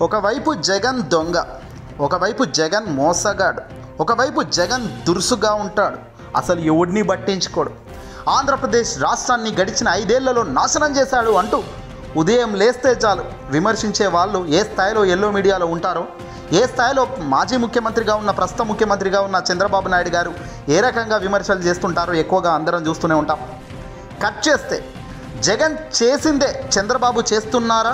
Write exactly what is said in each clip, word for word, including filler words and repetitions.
ఒకవైపు జగన్ దొంగ, ఒకవైపు జగన్ మోసగాడు, ఒకవైపు జగన్ దురుసుగా ఉంటాడు, అసలు ఎవడిని పట్టించుకోడు. ఆంధ్రప్రదేశ్ రాష్ట్రాన్ని గడిచిన ఐదేళ్లలో నాశనం చేశాడు అంటూ ఉదయం లేస్తే చాలు విమర్శించే వాళ్ళు ఏ స్థాయిలో ఎల్లో మీడియాలో ఉంటారో, ఏ స్థాయిలో మాజీ ముఖ్యమంత్రిగా ఉన్న ప్రస్తుత ముఖ్యమంత్రిగా ఉన్న చంద్రబాబు నాయుడు గారు ఏ రకంగా విమర్శలు చేస్తుంటారో ఎక్కువగా అందరం చూస్తూనే ఉంటాం. కట్ చేస్తే జగన్ చేసిందే చంద్రబాబు చేస్తున్నారా?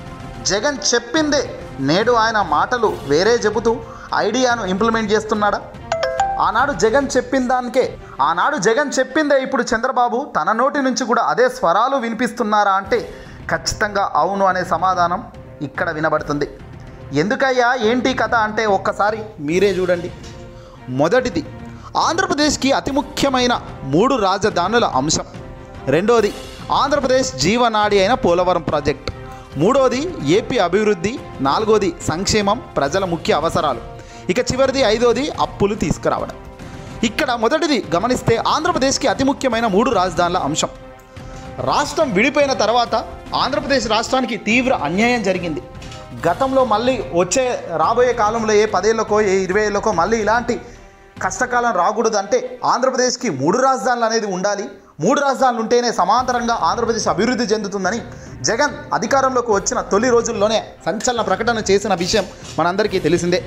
జగన్ చెప్పిందే నేడు ఆయన మాటలు వేరే చెబుతూ ఐడియాను ఇంప్లిమెంట్ చేస్తున్నాడా? ఆనాడు జగన్ చెప్పిన దానికే ఆనాడు జగన్ చెప్పిందే ఇప్పుడు చంద్రబాబు తన నోటి నుంచి కూడా అదే స్వరాలు వినిపిస్తున్నారా అంటే ఖచ్చితంగా అవును అనే సమాధానం ఇక్కడ వినబడుతుంది. ఎందుకయ్యా ఏంటి కథ అంటే ఒక్కసారి మీరే చూడండి. మొదటిది, ఆంధ్రప్రదేశ్కి అతి ముఖ్యమైన మూడు రాజధానుల అంశం. రెండోది, ఆంధ్రప్రదేశ్ జీవనాడి అయిన పోలవరం ప్రాజెక్ట్. మూడోది, ఏపీ అభివృద్ధి. నాలుగోది, సంక్షేమం, ప్రజల ముఖ్య అవసరాలు. ఇక చివరిది ఐదోది, అప్పులు తీసుకురావడం. ఇక్కడ మొదటిది గమనిస్తే ఆంధ్రప్రదేశ్కి అతి ముఖ్యమైన మూడు రాజధానుల అంశం. రాష్ట్రం విడిపోయిన తర్వాత ఆంధ్రప్రదేశ్ రాష్ట్రానికి తీవ్ర అన్యాయం జరిగింది. గతంలో మళ్ళీ వచ్చే రాబోయే కాలంలో ఏ పదేళ్ళకో ఏ ఇరవై ఏళ్ళకో మళ్ళీ ఇలాంటి కష్టకాలం రాకూడదు అంటే ఆంధ్రప్రదేశ్కి మూడు రాజధానులు అనేది ఉండాలి. మూడు రాజధానులు ఉంటేనే సమాంతరంగా ఆంధ్రప్రదేశ్ అభివృద్ధి చెందుతుందని జగన్ అధికారంలోకి వచ్చిన తొలి రోజుల్లోనే సంచలన ప్రకటన చేసిన విషయం మనందరికీ తెలిసిందే.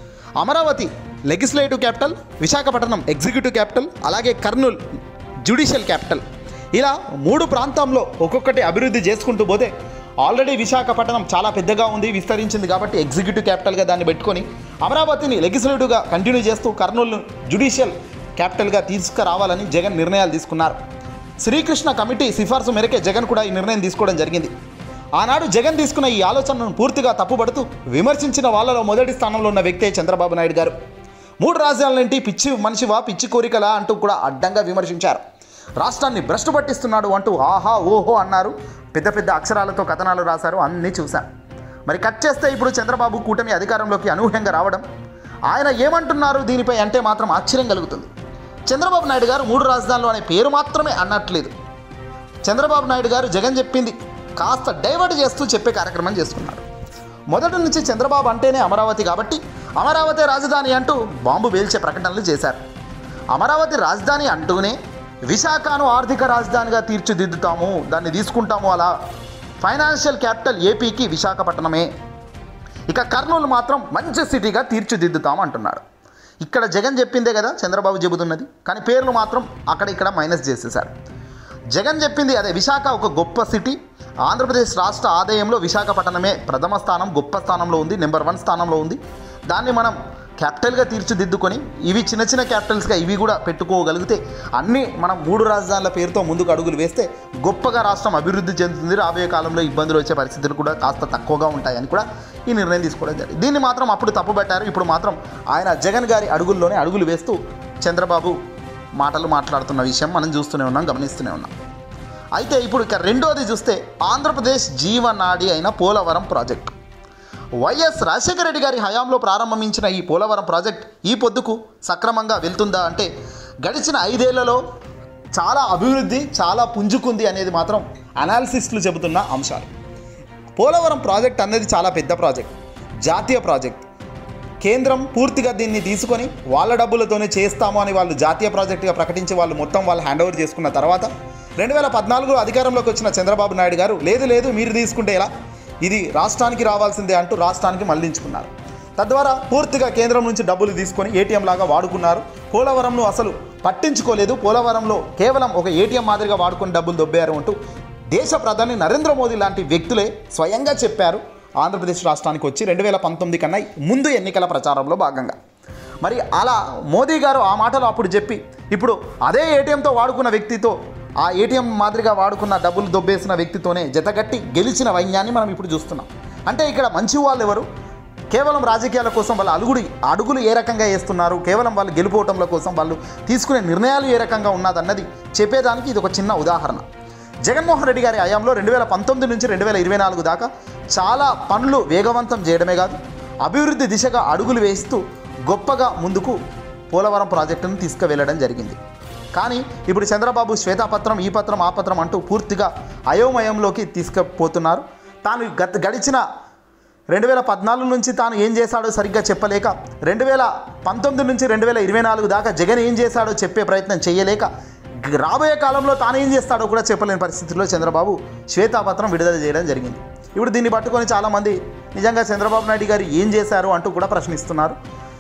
Amaravati legislative capital, Visakhapatnam executive capital, అలాగే కర్నూలు జ్యుడిషియల్ క్యాపిటల్. ఇలా మూడు ప్రాంతంలో ఒక్కొక్కటి అభివృద్ధి చేసుకుంటూ పోతే ఆల్రెడీ విశాఖపట్నం చాలా పెద్దగా ఉంది, విస్తరించింది కాబట్టి ఎగ్జిక్యూటివ్ క్యాపిటల్గా దాన్ని పెట్టుకొని అమరావతిని లెజిస్లేటివ్గా కంటిన్యూ చేస్తూ కర్నూలును జ్యుడిషియల్ క్యాపిటల్గా తీసుకురావాలని జగన్ నిర్ణయాలు తీసుకున్నారు. శ్రీకృష్ణ కమిటీ సిఫార్సు మేరకే జగన్ కూడా ఈ నిర్ణయం తీసుకోవడం జరిగింది. ఆనాడు జగన్ తీసుకున్న ఈ ఆలోచనను పూర్తిగా తప్పుపడుతూ విమర్శించిన వాళ్ళలో మొదటి స్థానంలో ఉన్న వ్యక్తే చంద్రబాబు నాయుడు గారు. మూడు రాజధానులేంటి, పిచ్చి మనిషివా, పిచ్చి కోరికలా అంటూ కూడా అడ్డంగా విమర్శించారు. రాష్ట్రాన్ని భ్రష్టు పట్టిస్తున్నాడు అంటూ ఆహా ఓహో అన్నారు. పెద్ద పెద్ద అక్షరాలతో కథనాలు రాశారు, అన్నీ చూశాను. మరి కట్ చేస్తే ఇప్పుడు చంద్రబాబు కూటమి అధికారంలోకి అనూహ్యంగా రావడం, ఆయన ఏమంటున్నారు దీనిపై అంటే మాత్రం ఆశ్చర్యం కలుగుతుంది. చంద్రబాబు నాయుడు గారు మూడు రాజధానులు అనే పేరు మాత్రమే అన్నట్లేదు. చంద్రబాబు నాయుడు గారు జగన్ చెప్పింది కాస్త డైవర్ట్ చేస్తూ చెప్పే కార్యక్రమం చేసుకున్నారు. మొదటి నుంచి చంద్రబాబు అంటేనే అమరావతి కాబట్టి అమరావతి రాజధాని అంటూ బాంబు పేల్చే ప్రకటనలు చేశారు. అమరావతి రాజధాని అంటూనే విశాఖను ఆర్థిక రాజధానిగా తీర్చిదిద్దుతాము, దాన్ని తీసుకుంటాము, అలా ఫైనాన్షియల్ క్యాపిటల్ ఏపీకి విశాఖపట్నమే, ఇక కర్నూలు మాత్రం మంచి సిటీగా తీర్చిదిద్దుతాము అంటున్నాడు. ఇక్కడ జగన్ చెప్పిందే కదా చంద్రబాబు చెబుతున్నది, కానీ పేర్లు మాత్రం అక్కడ ఇక్కడ మైనస్ చేసేశారు. జగన్ చెప్పింది అదే, విశాఖ ఒక గొప్ప సిటీ, ఆంధ్రప్రదేశ్ రాష్ట్ర ఆదాయంలో విశాఖపట్నమే ప్రథమ స్థానం, గొప్ప స్థానంలో ఉంది, నెంబర్ వన్ స్థానంలో ఉంది. దాన్ని మనం క్యాపిటల్గా తీర్చిదిద్దుకొని ఇవి చిన్న చిన్న క్యాపిటల్స్గా ఇవి కూడా పెట్టుకోగలిగితే అన్నీ మనం మూడు రాజధానుల పేరుతో ముందుకు అడుగులు వేస్తే గొప్పగా రాష్ట్రం అభివృద్ధి చెందుతుంది, రాబోయే కాలంలో ఇబ్బందులు వచ్చే పరిస్థితులు కూడా కాస్త తక్కువగా ఉంటాయని కూడా ఈ నిర్ణయం తీసుకోవడం జరిగింది. దీన్ని మాత్రం అప్పుడు తప్పుపట్టారు, ఇప్పుడు మాత్రం ఆయన జగన్ గారి అడుగుల్లోనే అడుగులు వేస్తూ చంద్రబాబు మాటలు మాట్లాడుతున్న విషయం మనం చూస్తూనే ఉన్నాం, గమనిస్తూనే ఉన్నాం. అయితే ఇప్పుడు ఇక రెండోది చూస్తే ఆంధ్రప్రదేశ్ జీవనాడి అయిన పోలవరం ప్రాజెక్టు. వైఎస్ రాజశేఖర రెడ్డి గారి హయాంలో ప్రారంభించిన ఈ పోలవరం ప్రాజెక్ట్ ఈ పొద్దుకు సక్రమంగా వెళ్తుందా అంటే గడిచిన ఐదేళ్లలో చాలా అభివృద్ధి, చాలా పుంజుకుంది అనేది మాత్రం అనాలిసిస్టులు చెబుతున్న అంశాలు. పోలవరం ప్రాజెక్ట్ అనేది చాలా పెద్ద ప్రాజెక్ట్, జాతీయ ప్రాజెక్ట్. కేంద్రం పూర్తిగా దీన్ని తీసుకొని వాళ్ళ డబ్బులతోనే చేస్తాము అని వాళ్ళు జాతీయ ప్రాజెక్టుగా ప్రకటించి వాళ్ళు మొత్తం వాళ్ళు హ్యాండ్ ఓవర్ చేసుకున్న తర్వాత రెండు వేల పద్నాలుగులో అధికారంలోకి వచ్చిన చంద్రబాబు నాయుడు గారు లేదు లేదు మీరు తీసుకుంటే ఎలా, ఇది రాష్ట్రానికి రావాల్సిందే అంటూ రాష్ట్రానికి మళ్లించుకున్నారు. తద్వారా పూర్తిగా కేంద్రం నుంచి డబ్బులు తీసుకొని ఏటీఎం లాగా వాడుకున్నారు. పోలవరంను అసలు పట్టించుకోలేదు, పోలవరంలో కేవలం ఒక ఏటీఎం మాదిరిగా వాడుకొని డబ్బులు దొబ్బారు అంటూ దేశ ప్రధాని నరేంద్ర మోదీ లాంటి వ్యక్తులే స్వయంగా చెప్పారు ఆంధ్రప్రదేశ్ రాష్ట్రానికి వచ్చి రెండు వేల పంతొమ్మిది కన్నా ముందు ఎన్నికల ప్రచారంలో భాగంగా. మరి అలా మోదీ గారు ఆ మాటలు అప్పుడు చెప్పి ఇప్పుడు అదే ఏటీఎంతో వాడుకున్న వ్యక్తితో, ఆ ఏటీఎం మాదిరిగా వాడుకున్న డబ్బులు దొబ్బేసిన వ్యక్తితోనే జతగట్టి గెలిచిన వైన్యాన్ని మనం ఇప్పుడు చూస్తున్నాం. అంటే ఇక్కడ మంచి వాళ్ళు ఎవరు, కేవలం రాజకీయాల కోసం వాళ్ళ అడుగుడు అడుగులు ఏ రకంగా వేస్తున్నారు, కేవలం వాళ్ళు గెలుపోవటంల కోసం వాళ్ళు తీసుకునే నిర్ణయాలు ఏ రకంగా ఉన్నదన్నది చెప్పేదానికి ఇది ఒక చిన్న ఉదాహరణ. జగన్మోహన్ రెడ్డి గారి హయాంలో రెండు వేల పంతొమ్మిది నుంచి రెండు వేల ఇరవై నాలుగు దాకా చాలా పనులు వేగవంతం చేయడమే కాదు అభివృద్ధి దిశగా అడుగులు వేస్తూ గొప్పగా ముందుకు పోలవరం ప్రాజెక్టును తీసుకువెళ్ళడం జరిగింది. కానీ ఇప్పుడు చంద్రబాబు శ్వేతాపత్రం, ఈ పత్రం, ఆ పత్రం అంటూ పూర్తిగా అయోమయంలోకి తీసుకుపోతున్నారు. తాను గత గడిచిన రెండు వేల పద్నాలుగు నుంచి తాను ఏం చేశాడో సరిగ్గా చెప్పలేక, రెండు వేల పంతొమ్మిది నుంచి రెండు వేల ఇరవై నాలుగు దాకా జగన్ ఏం చేశాడో చెప్పే ప్రయత్నం చేయలేక, రాబోయే కాలంలో తాను ఏం చేస్తాడో కూడా చెప్పలేని పరిస్థితుల్లో చంద్రబాబు శ్వేతాపత్రం విడుదల చేయడం జరిగింది. ఇప్పుడు దీన్ని పట్టుకొని చాలామంది నిజంగా చంద్రబాబు నాయుడు గారు ఏం చేశారు అంటూ కూడా ప్రశ్నిస్తున్నారు.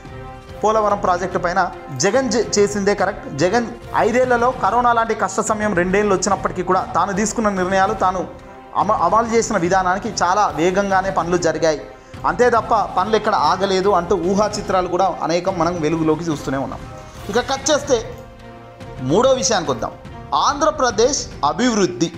పోలవరం ప్రాజెక్టు పైన జగన్ చేసిందే కరెక్ట్. జగన్ ఐదేళ్లలో కరోనా లాంటి కష్ట సమయం రెండేళ్ళు వచ్చినప్పటికీ కూడా తాను తీసుకున్న నిర్ణయాలు, తాను అమ అమలు చేసిన విధానానికి చాలా వేగంగానే పనులు జరిగాయి, అంతే తప్ప పనులు ఎక్కడ ఆగలేదు అంటూ ఊహా చిత్రాలు కూడా అనేకం మనం వెలుగులోకి చూస్తూనే ఉన్నాం. ఇక కట్ చేస్తే మూడో విషయానికి వద్దాం. ఆంధ్రప్రదేశ్ అభివృద్ధి,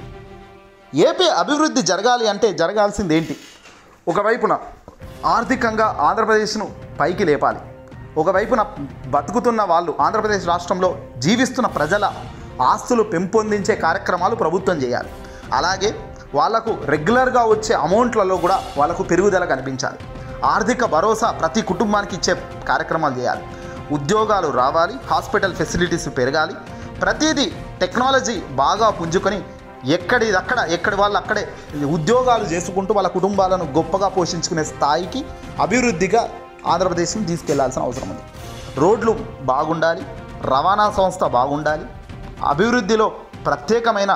ఏపీ అభివృద్ధి జరగాలి అంటే జరగాల్సింది ఏంటి? ఒకవైపున ఆర్థికంగా ఆంధ్రప్రదేశ్ను పైకి లేపాలి, ఒకవైపున బతుకుతున్న వాళ్ళు ఆంధ్రప్రదేశ్ రాష్ట్రంలో జీవిస్తున్న ప్రజల ఆస్తులు పెంపొందించే కార్యక్రమాలు ప్రభుత్వం చేయాలి. అలాగే వాళ్లకు రెగ్యులర్గా వచ్చే అమౌంట్లలో కూడా వాళ్ళకు పెరుగుదల కనిపించాలి. ఆర్థిక భరోసా ప్రతి కుటుంబానికి ఇచ్చే కార్యక్రమాలు చేయాలి. ఉద్యోగాలు రావాలి, హాస్పిటల్ ఫెసిలిటీస్ పెరగాలి, ప్రతిదీ టెక్నాలజీ బాగా పుంజుకొని ఎక్కడిదక్కడ ఎక్కడి వాళ్ళు అక్కడే ఉద్యోగాలు చేసుకుంటూ వాళ్ళ కుటుంబాలను గొప్పగా పోషించుకునే స్థాయికి అభివృద్ధిగా ఆంధ్రప్రదేశ్ని తీసుకెళ్లాల్సిన అవసరం ఉంది. రోడ్లు బాగుండాలి, రవాణా సంస్థ బాగుండాలి, అభివృద్ధిలో ప్రత్యేకమైన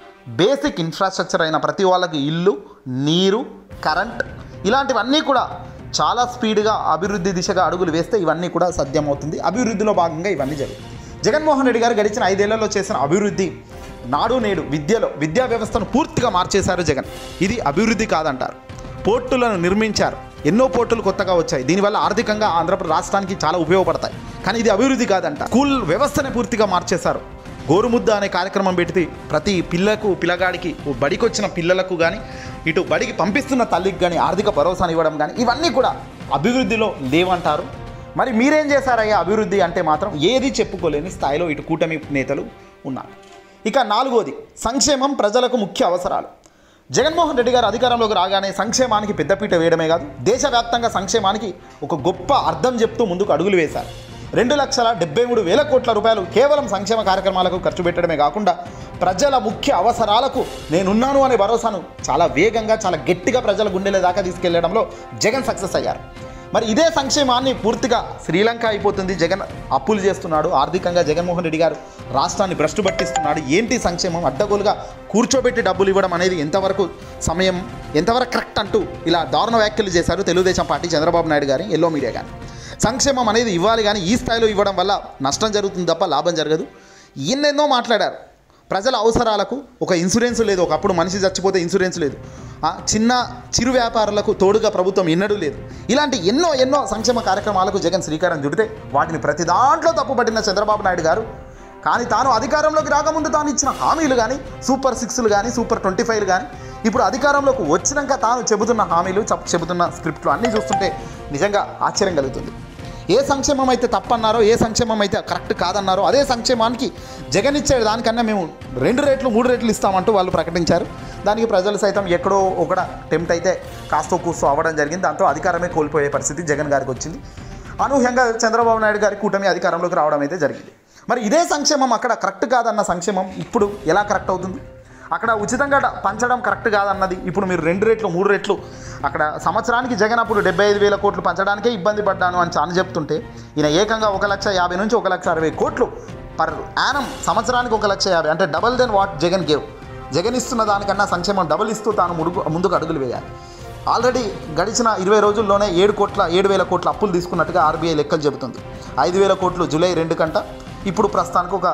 బేసిక్ ఇన్ఫ్రాస్ట్రక్చర్ అయిన ప్రతి వాళ్ళకి ఇల్లు, నీరు, కరెంట్ ఇలాంటివన్నీ కూడా చాలా స్పీడ్గా అభివృద్ధి దిశగా అడుగులు వేస్తే ఇవన్నీ కూడా సాధ్యమవుతుంది. అభివృద్ధిలో భాగంగా ఇవన్నీ జరిగాయి. జగన్మోహన్ రెడ్డి గారు గడిచిన ఐదేళ్లలో చేసిన అభివృద్ధి, నాడు నేడు విద్యలో విద్యా వ్యవస్థను పూర్తిగా మార్చేశారు జగన్. ఇది అభివృద్ధి కాదంటారు. పోర్టులను నిర్మించారు, ఎన్నో పోర్టులు కొత్తగా వచ్చాయి, దీనివల్ల ఆర్థికంగా ఆంధ్రప్రదేశ్ రాష్ట్రానికి చాలా ఉపయోగపడతాయి, కానీ ఇది అభివృద్ధి కాదంట. స్కూల్ వ్యవస్థనే పూర్తిగా మార్చేశారు. గోరుముద్ద అనే కార్యక్రమం పెడితే ప్రతి పిల్లకు పిల్లగాడికి బడికి వచ్చిన పిల్లలకు కానీ, ఇటు బడికి పంపిస్తున్న తల్లికి కానీ ఆర్థిక భరోసాను ఇవ్వడం కానీ ఇవన్నీ కూడా అభివృద్ధిలో లేవంటారు. మరి మీరేం చేశారయ్యా అభివృద్ధి అంటే మాత్రం ఏది చెప్పుకోలేని స్థాయిలో ఇటు కూటమి నేతలు ఉన్నారు. ఇక నాలుగోది సంక్షేమం, ప్రజలకు ముఖ్య అవసరాలు. జగన్మోహన్ రెడ్డి గారు అధికారంలోకి రాగానే సంక్షేమానికి పెద్దపీట వేయడమే కాదు, దేశవ్యాప్తంగా సంక్షేమానికి ఒక గొప్ప అర్థం చెప్తూ ముందుకు అడుగులు వేశారు. రెండు లక్షల డెబ్బై మూడు వేల కోట్ల రూపాయలు కేవలం సంక్షేమ కార్యక్రమాలకు ఖర్చు పెట్టడమే కాకుండా ప్రజల ముఖ్య అవసరాలకు నేనున్నాను అనే భరోసాను చాలా వేగంగా, చాలా గట్టిగా ప్రజల గుండెల దాకా తీసుకెళ్లడంలో జగన్ సక్సెస్ అయ్యారు. మరి ఇదే సంక్షేమాన్ని పూర్తిగా శ్రీలంక అయిపోతుంది. జగన్ అప్పులు చేస్తున్నాడు, ఆర్థికంగా జగన్మోహన్ రెడ్డి గారు రాష్ట్రాన్ని భ్రష్టు పట్టిస్తున్నాడు. ఏంటి సంక్షేమం? అడ్డగోలుగా కూర్చోబెట్టి డబ్బులు ఇవ్వడం అనేది ఎంతవరకు సమయం, ఎంతవరకు కరెక్ట్ అంటూ ఇలా దారుణ వ్యాఖ్యలు చేశారు తెలుగుదేశం పార్టీ, చంద్రబాబు నాయుడు గారి ఎల్లో మీడియా కానీ. సంక్షేమం అనేది ఇవ్వాలి, కానీ ఈ స్థాయిలో ఇవ్వడం వల్ల నష్టం జరుగుతుంది తప్ప లాభం జరగదు. ఎన్నెన్నో మాట్లాడారు. ప్రజల అవసరాలకు ఒక ఇన్సూరెన్స్ లేదు, ఒకప్పుడు మనిషి చచ్చిపోతే ఇన్సూరెన్స్ లేదు, చిన్న చిరు వ్యాపారులకు తోడుగా ప్రభుత్వం ఎన్నడూ లేదు. ఇలాంటి ఎన్నో ఎన్నో సంక్షేమ కార్యక్రమాలకు జగన్ శ్రీకారం చుడితే వాటిని ప్రతి దాంట్లో తప్పుపట్టిన చంద్రబాబు నాయుడు గారు, కానీ తాను అధికారంలోకి రాకముందు తాను ఇచ్చిన హామీలు కానీ, సూపర్ సిక్స్లు కానీ, సూపర్ ట్వంటీ ఫైవ్లు కానీ, ఇప్పుడు అధికారంలోకి వచ్చినాక తాను చెబుతున్న హామీలు, చెబుతున్న స్క్రిప్ట్లు అన్నీ చూస్తుంటే నిజంగా ఆశ్చర్యం కలుగుతుంది. ఏ సంక్షేమం అయితే తప్పన్నారో, ఏ సంక్షేమం అయితే కరెక్ట్ కాదన్నారో అదే సంక్షేమానికి జగన్ ఇచ్చే దానికన్నా మేము రెండు రేట్లు మూడు రేట్లు ఇస్తామంటూ వాళ్ళు ప్రకటించారు. దానికి ప్రజలు సైతం ఎక్కడో ఒకడ టెంప్ట్ అయితే కాస్తో కూస్తో అవ్వడం జరిగింది. దాంతో అధికారమే కోల్పోయే పరిస్థితి జగన్ గారికి వచ్చింది. అనూహ్యంగా చంద్రబాబు నాయుడు గారి కూటమి అధికారంలోకి రావడం అయితే జరిగింది. మరి ఇదే సంక్షేమం అక్కడ కరెక్ట్ కాదన్న సంక్షేమం ఇప్పుడు ఎలా కరెక్ట్ అవుతుంది? అక్కడ ఉచితంగా పంచడం కరెక్ట్ కాదన్నది ఇప్పుడు మీరు రెండు రేట్లు మూడు రేట్లు, అక్కడ సంవత్సరానికి జగన్ అప్పుడు డెబ్బై ఐదు వేల కోట్లు పంచడానికే ఇబ్బంది పడ్డాను అని చాలా చెప్తుంటే ఈయన ఏకంగా ఒక లక్ష యాభై నుంచి ఒక లక్ష అరవై కోట్లు పర్ యానం, సంవత్సరానికి ఒక లక్ష యాభై, అంటే double then what Jagan gave. Jagan ఇస్తున్న దానికన్నా సంక్షేమం డబుల్ ఇస్తూ తాను ముడుగు ముందుకు అడుగులు వేయాలి. ఆల్రెడీ గడిచిన ఇరవై రోజుల్లోనే ఏడు కోట్ల ఏడు వేల కోట్ల అప్పులు తీసుకున్నట్టుగా ఆర్బీఐ లెక్కలు చెబుతుంది. ఐదు వేల కోట్లు జూలై రెండు కంట, ఇప్పుడు ప్రస్తుతానికి ఒక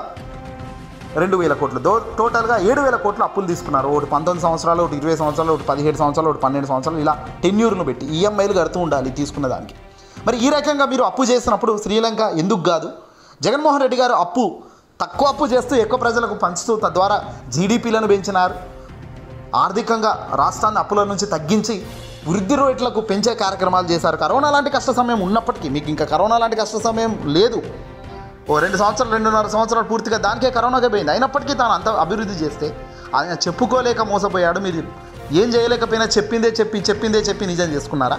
రెండు వేల కోట్లు, దో టోటల్గా ఏడు వేల కోట్లు అప్పులు తీసుకున్నారు. ఒకటి పంతొమ్మిది సంవత్సరాలు, ఒకటి ఇరవై సంవత్సరాలు, ఒకటి పదిహేడు సంవత్సరాలు, ఒకటి పన్నెండు సంవత్సరాలు, ఇలా టెన్యూర్ను పెట్టి ఈఎంఐలు కడుతూ ఉండాలి తీసుకున్న దానికి. మరి ఈ రకంగా మీరు అప్పు చేసినప్పుడు శ్రీలంక ఎందుకు కాదు? జగన్మోహన్ రెడ్డి గారు అప్పు తక్కువ అప్పు చేస్తూ ఎక్కువ ప్రజలకు పంచుతూ తద్వారా జీడీపీలను పెంచినారు. ఆర్థికంగా రాష్ట్రాన్ని అప్పుల నుంచి తగ్గించి వృద్ధి రేట్లకు పెంచే కార్యక్రమాలు చేశారు. కరోనా లాంటి కష్ట సమయం ఉన్నప్పటికీ, మీకు ఇంకా కరోనా లాంటి కష్ట సమయం లేదు, ఓ రెండు సంవత్సరాలు రెండున్నర సంవత్సరాలు పూర్తిగా దానికే కరోనాకే పోయింది. అయినప్పటికీ తాను అంత అభివృద్ధి చేస్తే ఆయన చెప్పుకోలేక మోసపోయాడు. మీరు ఏం చేయలేకపోయినా చెప్పిందే చెప్పి చెప్పిందే చెప్పి నిజం చేసుకున్నారా?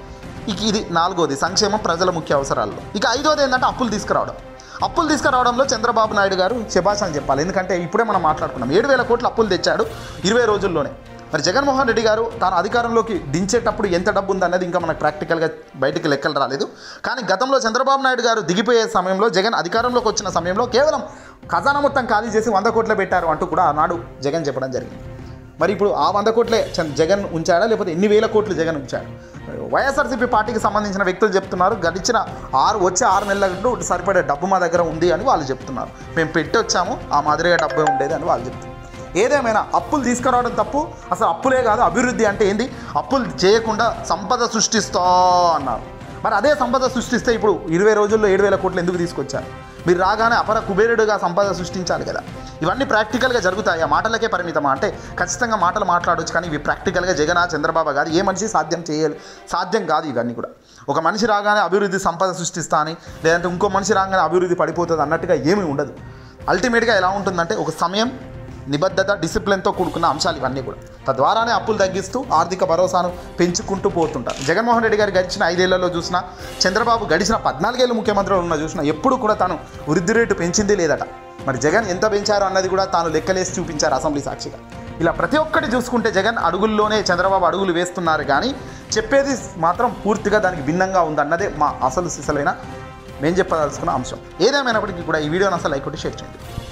ఇక ఇది నాలుగోది సంక్షేమం, ప్రజల ముఖ్య అవసరాల్లో. ఇక ఐదోది ఏంటంటే అప్పులు తీసుకురావడం. అప్పులు తీసుకురావడంలో చంద్రబాబు నాయుడు గారు శభాష్ అని చెప్పాలి. ఎందుకంటే ఇప్పుడే మనం మాట్లాడుకున్నాం, ఏడు వేల కోట్లు అప్పులు తెచ్చాడు ఇరవై రోజుల్లోనే. మరి జగన్మోహన్ రెడ్డి గారు తాను అధికారంలోకి దించేటప్పుడు ఎంత డబ్బు ఉందన్నది ఇంకా మనకు ప్రాక్టికల్గా బయటికి లెక్కలు రాలేదు. కానీ గతంలో చంద్రబాబు నాయుడు గారు దిగిపోయే సమయంలో జగన్ అధికారంలోకి వచ్చిన సమయంలో కేవలం ఖజానా మొత్తం ఖాళీ చేసి వంద కోట్లే పెట్టారు అంటూ కూడా ఆనాడు జగన్ చెప్పడం జరిగింది. మరి ఇప్పుడు ఆ వంద కోట్లే జగన్ ఉంచాడా లేకపోతే ఎన్ని వేల కోట్లు జగన్ ఉంచాడు? వైఎస్ఆర్సీపీ పార్టీకి సంబంధించిన వ్యక్తులు చెప్తున్నారు గడిచిన ఆరు వచ్చే ఆరు నెలలకు సరిపడే డబ్బు మా దగ్గర ఉంది అని వాళ్ళు చెప్తున్నారు. మేము పెట్టి వచ్చాము, ఆ మాదిరిగా డబ్బు ఉండేది అని వాళ్ళు చెప్తున్నారు. ఏదేమైనా అప్పులు తీసుకురావడం తప్పు. అసలు అప్పులే కాదు, అభివృద్ధి అంటే ఏంది? అప్పులు చేయకుండా సంపద సృష్టిస్తా అన్నారు. మరి అదే సంపద సృష్టిస్తే ఇప్పుడు ఇరవై రోజుల్లో ఏడు వేల కోట్లు ఎందుకు తీసుకొచ్చారు? మీరు రాగానే అపర కుబేరుడుగా సంపద సృష్టించాలి కదా. ఇవన్నీ ప్రాక్టికల్గా జరుగుతాయి. ఆ మాటలకే పరిమితమా అంటే ఖచ్చితంగా మాటలు మాట్లాడవచ్చు, కానీ ఇవి ప్రాక్టికల్గా జగన్ చంద్రబాబు గారు ఏ మనిషి సాధ్యం చేయాలి సాధ్యం కాదు. ఇవన్నీ కూడా ఒక మనిషి రాగానే అభివృద్ధి సంపద సృష్టిస్తా అని, లేదంటే ఇంకో మనిషి రాగానే అభివృద్ధి పడిపోతుంది అన్నట్టుగా ఏమీ ఉండదు. అల్టిమేట్గా ఎలా ఉంటుందంటే ఒక సమయం, నిబద్ధత, డిసిప్లిన్తో కూడుకున్న అంశాలు ఇవన్నీ కూడా. తద్వారానే అప్పులు తగ్గిస్తూ ఆర్థిక భరోసాను పెంచుకుంటూ పోతుంటారు. జగన్మోహన్ రెడ్డి గారు గడిచిన ఐదేళ్లలో చూసినా, చంద్రబాబు గడిచిన పద్నాలుగేళ్ళు ముఖ్యమంత్రులు ఉన్న చూసినా ఎప్పుడు కూడా తాను వృద్ధి రేటు పెంచింది లేదట. మరి జగన్ ఎంత పెంచారో అన్నది కూడా తాను లెక్కలేసి చూపించారు అసెంబ్లీ సాక్షిగా. ఇలా ప్రతి ఒక్కటి చూసుకుంటే జగన్ అడుగుల్లోనే చంద్రబాబు అడుగులు వేస్తున్నారు, కానీ చెప్పేది మాత్రం పూర్తిగా దానికి భిన్నంగా ఉందన్నదే మా అసలు సిసలైన మేము చెప్పదలుచుకున్న అంశం. ఏదేమైనప్పటికీ కూడా ఈ వీడియోని అసలు లైక్ కొట్టి షేర్ చేయండి.